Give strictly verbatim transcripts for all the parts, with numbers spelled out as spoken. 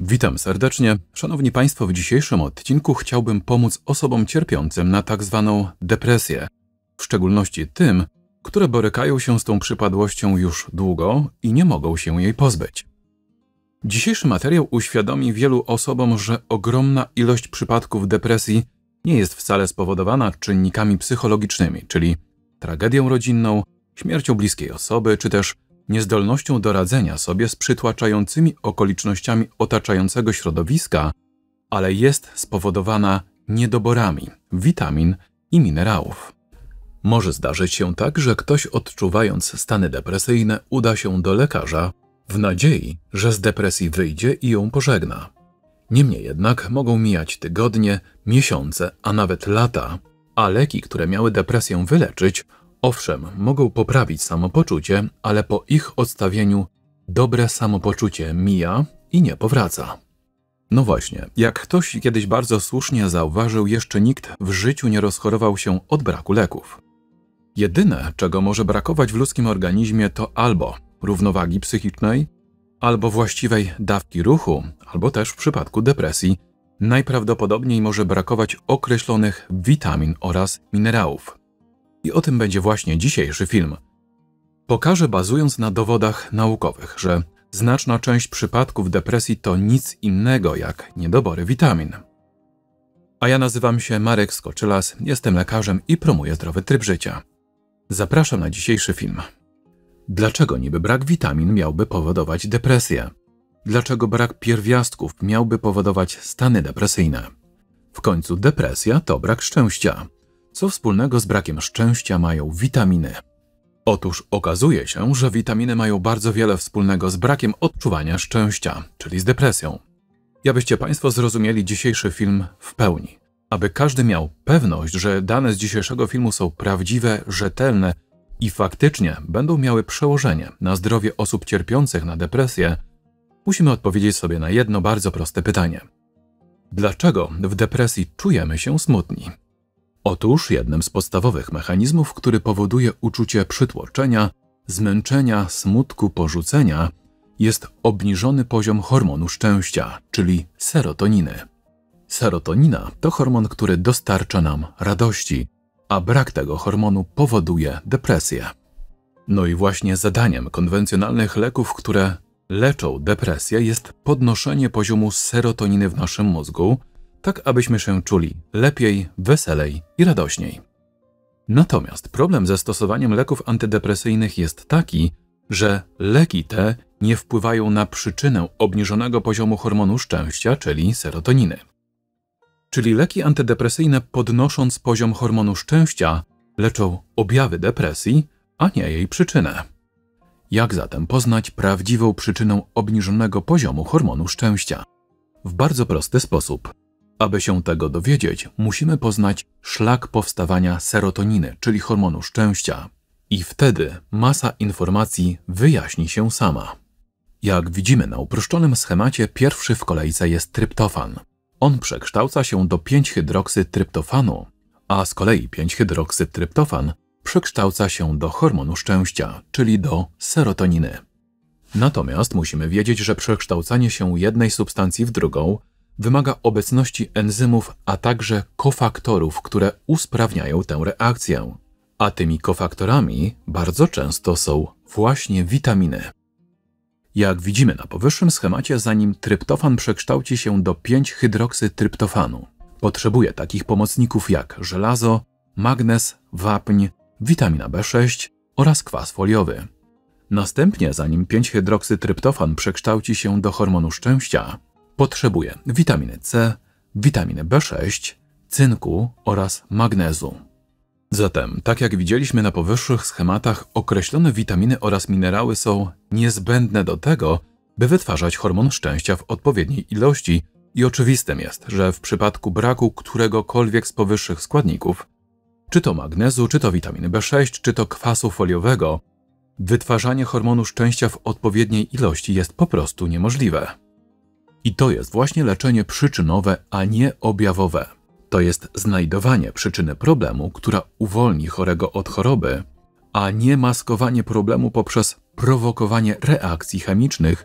Witam serdecznie. Szanowni Państwo, w dzisiejszym odcinku chciałbym pomóc osobom cierpiącym na tak zwaną depresję, w szczególności tym, które borykają się z tą przypadłością już długo i nie mogą się jej pozbyć. Dzisiejszy materiał uświadomi wielu osobom, że ogromna ilość przypadków depresji nie jest wcale spowodowana czynnikami psychologicznymi, czyli tragedią rodzinną, śmiercią bliskiej osoby, czy też niezdolnością do radzenia sobie z przytłaczającymi okolicznościami otaczającego środowiska, ale jest spowodowana niedoborami witamin i minerałów. Może zdarzyć się tak, że ktoś odczuwając stany depresyjne uda się do lekarza w nadziei, że z depresji wyjdzie i ją pożegna. Niemniej jednak mogą mijać tygodnie, miesiące, a nawet lata, a leki, które miały depresję wyleczyć, owszem, mogą poprawić samopoczucie, ale po ich odstawieniu dobre samopoczucie mija i nie powraca. No właśnie, jak ktoś kiedyś bardzo słusznie zauważył, jeszcze nikt w życiu nie rozchorował się od braku leków. Jedyne, czego może brakować w ludzkim organizmie, to albo równowagi psychicznej, albo właściwej dawki ruchu, albo też w przypadku depresji najprawdopodobniej może brakować określonych witamin oraz minerałów. I o tym będzie właśnie dzisiejszy film. Pokażę, bazując na dowodach naukowych, że znaczna część przypadków depresji to nic innego jak niedobory witamin. A ja nazywam się Marek Skoczylas, jestem lekarzem i promuję zdrowy tryb życia. Zapraszam na dzisiejszy film. Dlaczego niby brak witamin miałby powodować depresję? Dlaczego brak pierwiastków miałby powodować stany depresyjne? W końcu depresja to brak szczęścia. Co wspólnego z brakiem szczęścia mają witaminy? Otóż okazuje się, że witaminy mają bardzo wiele wspólnego z brakiem odczuwania szczęścia, czyli z depresją. I abyście Państwo zrozumieli dzisiejszy film w pełni, aby każdy miał pewność, że dane z dzisiejszego filmu są prawdziwe, rzetelne i faktycznie będą miały przełożenie na zdrowie osób cierpiących na depresję, musimy odpowiedzieć sobie na jedno bardzo proste pytanie. Dlaczego w depresji czujemy się smutni? Otóż jednym z podstawowych mechanizmów, który powoduje uczucie przytłoczenia, zmęczenia, smutku, porzucenia, jest obniżony poziom hormonu szczęścia, czyli serotoniny. Serotonina to hormon, który dostarcza nam radości, a brak tego hormonu powoduje depresję. No i właśnie zadaniem konwencjonalnych leków, które leczą depresję, jest podnoszenie poziomu serotoniny w naszym mózgu, tak abyśmy się czuli lepiej, weselej i radośniej. Natomiast problem ze stosowaniem leków antydepresyjnych jest taki, że leki te nie wpływają na przyczynę obniżonego poziomu hormonu szczęścia, czyli serotoniny. Czyli leki antydepresyjne, podnosząc poziom hormonu szczęścia, leczą objawy depresji, a nie jej przyczynę. Jak zatem poznać prawdziwą przyczynę obniżonego poziomu hormonu szczęścia? W bardzo prosty sposób. Aby się tego dowiedzieć, musimy poznać szlak powstawania serotoniny, czyli hormonu szczęścia. I wtedy masa informacji wyjaśni się sama. Jak widzimy na uproszczonym schemacie, pierwszy w kolejce jest tryptofan. On przekształca się do pięć hydroksytryptofanu, a z kolei pięć hydroksytryptofan przekształca się do hormonu szczęścia, czyli do serotoniny. Natomiast musimy wiedzieć, że przekształcanie się jednej substancji w drugą wymaga obecności enzymów, a także kofaktorów, które usprawniają tę reakcję. A tymi kofaktorami bardzo często są właśnie witaminy. Jak widzimy na powyższym schemacie, zanim tryptofan przekształci się do pięć hydroksytryptofanu, potrzebuje takich pomocników jak żelazo, magnez, wapń, witamina B sześć oraz kwas foliowy. Następnie, zanim pięć hydroksytryptofan przekształci się do hormonu szczęścia, potrzebuje witaminy C, witaminy B sześć, cynku oraz magnezu. Zatem, tak jak widzieliśmy na powyższych schematach, określone witaminy oraz minerały są niezbędne do tego, by wytwarzać hormon szczęścia w odpowiedniej ilości i oczywistym jest, że w przypadku braku któregokolwiek z powyższych składników, czy to magnezu, czy to witaminy B sześć, czy to kwasu foliowego, wytwarzanie hormonu szczęścia w odpowiedniej ilości jest po prostu niemożliwe. I to jest właśnie leczenie przyczynowe, a nie objawowe. To jest znajdowanie przyczyny problemu, która uwolni chorego od choroby, a nie maskowanie problemu poprzez prowokowanie reakcji chemicznych,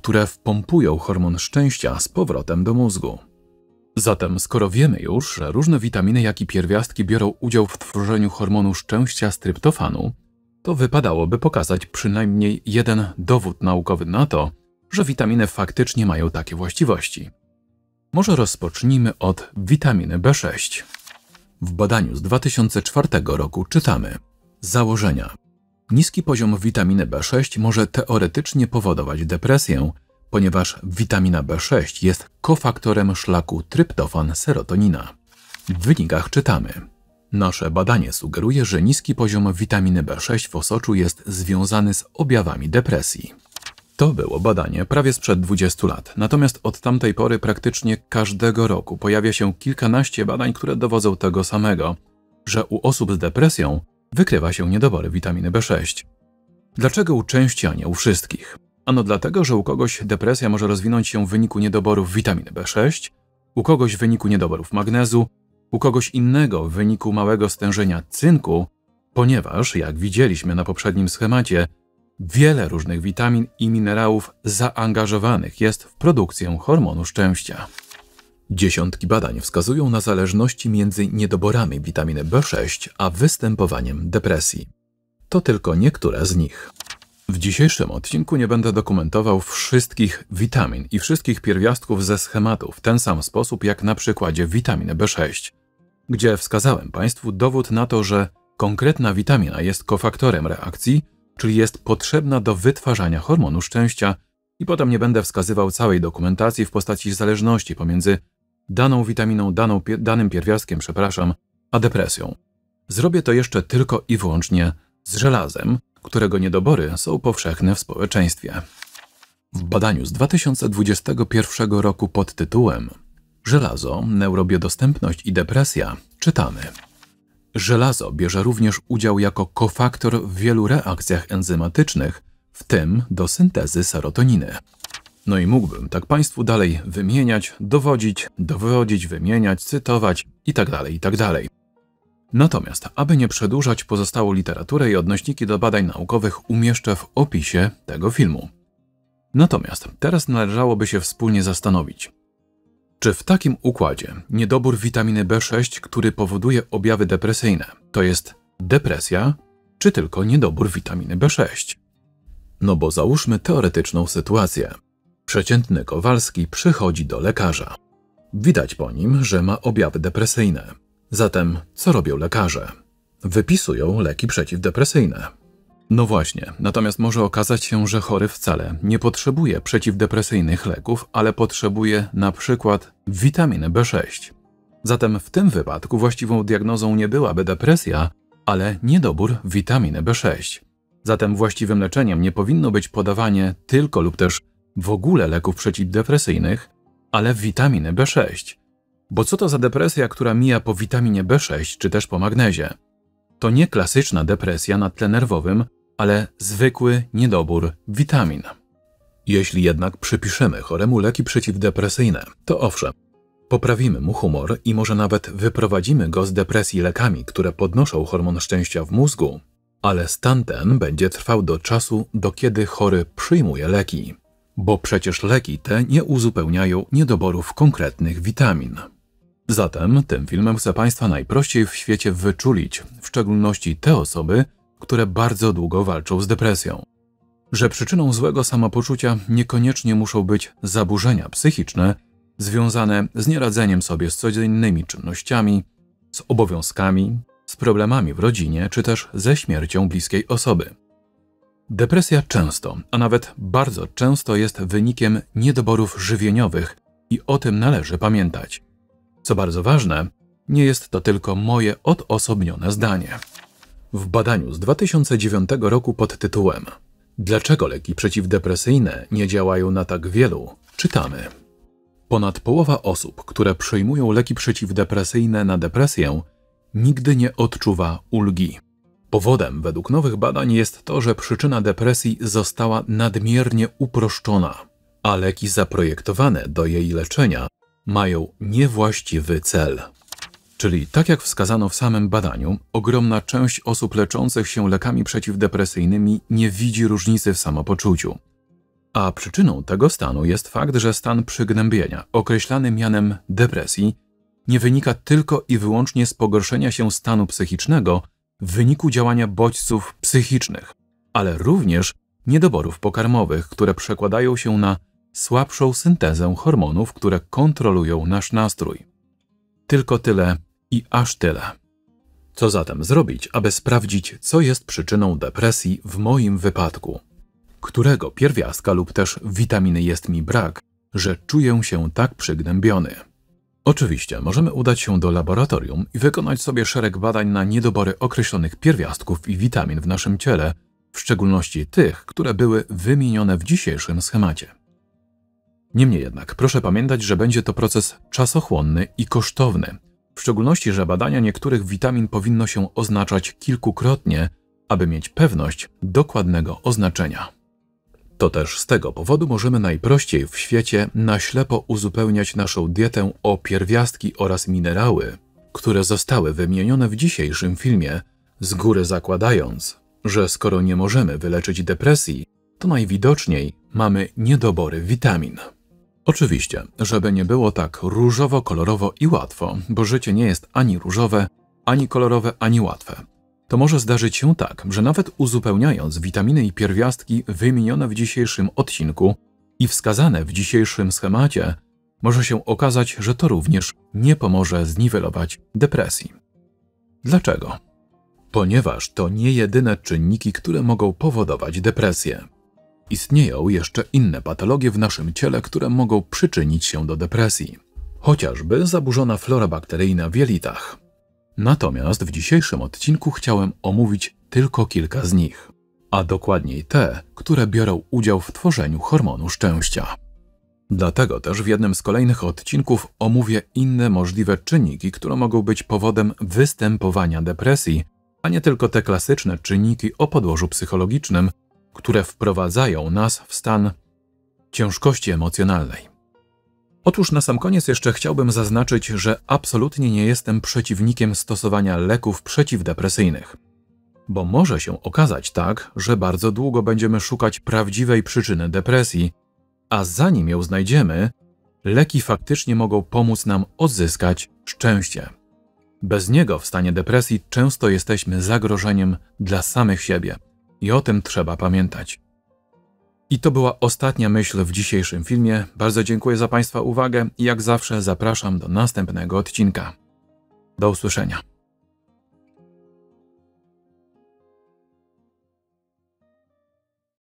które wpompują hormon szczęścia z powrotem do mózgu. Zatem skoro wiemy już, że różne witaminy, jak i pierwiastki biorą udział w tworzeniu hormonu szczęścia z tryptofanu, to wypadałoby pokazać przynajmniej jeden dowód naukowy na to, że witaminy faktycznie mają takie właściwości. Może rozpocznijmy od witaminy B sześć. W badaniu z dwa tysiące czwartego roku czytamy: założenia. Niski poziom witaminy B sześć może teoretycznie powodować depresję, ponieważ witamina B sześć jest kofaktorem szlaku tryptofan-serotonina. W wynikach czytamy: nasze badanie sugeruje, że niski poziom witaminy B sześć w osoczu jest związany z objawami depresji. To było badanie prawie sprzed dwudziestu lat, natomiast od tamtej pory praktycznie każdego roku pojawia się kilkanaście badań, które dowodzą tego samego, że u osób z depresją wykrywa się niedobory witaminy B sześć. Dlaczego u części, a nie u wszystkich? Ano dlatego, że u kogoś depresja może rozwinąć się w wyniku niedoborów witaminy B sześć, u kogoś w wyniku niedoborów magnezu, u kogoś innego w wyniku małego stężenia cynku, ponieważ, jak widzieliśmy na poprzednim schemacie, wiele różnych witamin i minerałów zaangażowanych jest w produkcję hormonu szczęścia. Dziesiątki badań wskazują na zależności między niedoborami witaminy B sześć a występowaniem depresji. To tylko niektóre z nich. W dzisiejszym odcinku nie będę dokumentował wszystkich witamin i wszystkich pierwiastków ze schematu w ten sam sposób jak na przykładzie witaminy B sześć, gdzie wskazałem Państwu dowód na to, że konkretna witamina jest kofaktorem reakcji, czyli jest potrzebna do wytwarzania hormonu szczęścia, i potem nie będę wskazywał całej dokumentacji w postaci zależności pomiędzy daną witaminą, daną, danym pierwiastkiem, przepraszam, a depresją. Zrobię to jeszcze tylko i wyłącznie z żelazem, którego niedobory są powszechne w społeczeństwie. W badaniu z dwa tysiące dwudziestego pierwszego roku pod tytułem Żelazo, neurobiodostępność i depresja czytamy: żelazo bierze również udział jako kofaktor w wielu reakcjach enzymatycznych, w tym do syntezy serotoniny. No i mógłbym tak Państwu dalej wymieniać, dowodzić, dowodzić, wymieniać, cytować itd., itd. Natomiast, aby nie przedłużać, pozostałą literaturę i odnośniki do badań naukowych umieszczę w opisie tego filmu. Natomiast teraz należałoby się wspólnie zastanowić, czy w takim układzie niedobór witaminy B sześć, który powoduje objawy depresyjne, to jest depresja, czy tylko niedobór witaminy B sześć? No bo załóżmy teoretyczną sytuację. Przeciętny Kowalski przychodzi do lekarza. Widać po nim, że ma objawy depresyjne. Zatem co robią lekarze? Wypisują leki przeciwdepresyjne. No właśnie, natomiast może okazać się, że chory wcale nie potrzebuje przeciwdepresyjnych leków, ale potrzebuje na przykład witaminy B sześć. Zatem w tym wypadku właściwą diagnozą nie byłaby depresja, ale niedobór witaminy B sześć. Zatem właściwym leczeniem nie powinno być podawanie tylko lub też w ogóle leków przeciwdepresyjnych, ale witaminy B sześć. Bo co to za depresja, która mija po witaminie B sześć czy też po magnezie? To nie klasyczna depresja na tle nerwowym, ale zwykły niedobór witamin. Jeśli jednak przypiszemy choremu leki przeciwdepresyjne, to owszem, poprawimy mu humor i może nawet wyprowadzimy go z depresji lekami, które podnoszą hormon szczęścia w mózgu, ale stan ten będzie trwał do czasu, do kiedy chory przyjmuje leki, bo przecież leki te nie uzupełniają niedoborów konkretnych witamin. Zatem tym filmem chcę Państwa najprościej w świecie wyczulić, w szczególności te osoby, które bardzo długo walczą z depresją, że przyczyną złego samopoczucia niekoniecznie muszą być zaburzenia psychiczne związane z nieradzeniem sobie z codziennymi czynnościami, z obowiązkami, z problemami w rodzinie czy też ze śmiercią bliskiej osoby. Depresja często, a nawet bardzo często jest wynikiem niedoborów żywieniowych i o tym należy pamiętać. Co bardzo ważne, nie jest to tylko moje odosobnione zdanie. W badaniu z dwa tysiące dziewiątego roku pod tytułem Dlaczego leki przeciwdepresyjne nie działają na tak wielu? Czytamy: ponad połowa osób, które przyjmują leki przeciwdepresyjne na depresję, nigdy nie odczuwa ulgi. Powodem według nowych badań jest to, że przyczyna depresji została nadmiernie uproszczona, a leki zaprojektowane do jej leczenia mają niewłaściwy cel. Czyli tak jak wskazano w samym badaniu, ogromna część osób leczących się lekami przeciwdepresyjnymi nie widzi różnicy w samopoczuciu. A przyczyną tego stanu jest fakt, że stan przygnębienia, określany mianem depresji, nie wynika tylko i wyłącznie z pogorszenia się stanu psychicznego w wyniku działania bodźców psychicznych, ale również niedoborów pokarmowych, które przekładają się na słabszą syntezę hormonów, które kontrolują nasz nastrój. Tylko tyle i aż tyle. Co zatem zrobić, aby sprawdzić, co jest przyczyną depresji w moim wypadku? Którego pierwiastka lub też witaminy jest mi brak, że czuję się tak przygnębiony? Oczywiście możemy udać się do laboratorium i wykonać sobie szereg badań na niedobory określonych pierwiastków i witamin w naszym ciele, w szczególności tych, które były wymienione w dzisiejszym schemacie. Niemniej jednak proszę pamiętać, że będzie to proces czasochłonny i kosztowny, w szczególności, że badania niektórych witamin powinno się oznaczać kilkukrotnie, aby mieć pewność dokładnego oznaczenia. To też z tego powodu możemy najprościej w świecie na ślepo uzupełniać naszą dietę o pierwiastki oraz minerały, które zostały wymienione w dzisiejszym filmie, z góry zakładając, że skoro nie możemy wyleczyć depresji, to najwidoczniej mamy niedobory witamin. Oczywiście, żeby nie było tak różowo, kolorowo i łatwo, bo życie nie jest ani różowe, ani kolorowe, ani łatwe. To może zdarzyć się tak, że nawet uzupełniając witaminy i pierwiastki wymienione w dzisiejszym odcinku i wskazane w dzisiejszym schemacie, może się okazać, że to również nie pomoże zniwelować depresji. Dlaczego? Ponieważ to nie jedyne czynniki, które mogą powodować depresję. Istnieją jeszcze inne patologie w naszym ciele, które mogą przyczynić się do depresji. Chociażby zaburzona flora bakteryjna w jelitach. Natomiast w dzisiejszym odcinku chciałem omówić tylko kilka z nich, a dokładniej te, które biorą udział w tworzeniu hormonu szczęścia. Dlatego też w jednym z kolejnych odcinków omówię inne możliwe czynniki, które mogą być powodem występowania depresji, a nie tylko te klasyczne czynniki o podłożu psychologicznym, które wprowadzają nas w stan ciężkości emocjonalnej. Otóż na sam koniec jeszcze chciałbym zaznaczyć, że absolutnie nie jestem przeciwnikiem stosowania leków przeciwdepresyjnych, bo może się okazać tak, że bardzo długo będziemy szukać prawdziwej przyczyny depresji, a zanim ją znajdziemy, leki faktycznie mogą pomóc nam odzyskać szczęście. Bez niego w stanie depresji często jesteśmy zagrożeniem dla samych siebie i o tym trzeba pamiętać. I to była ostatnia myśl w dzisiejszym filmie. Bardzo dziękuję za Państwa uwagę i jak zawsze zapraszam do następnego odcinka. Do usłyszenia.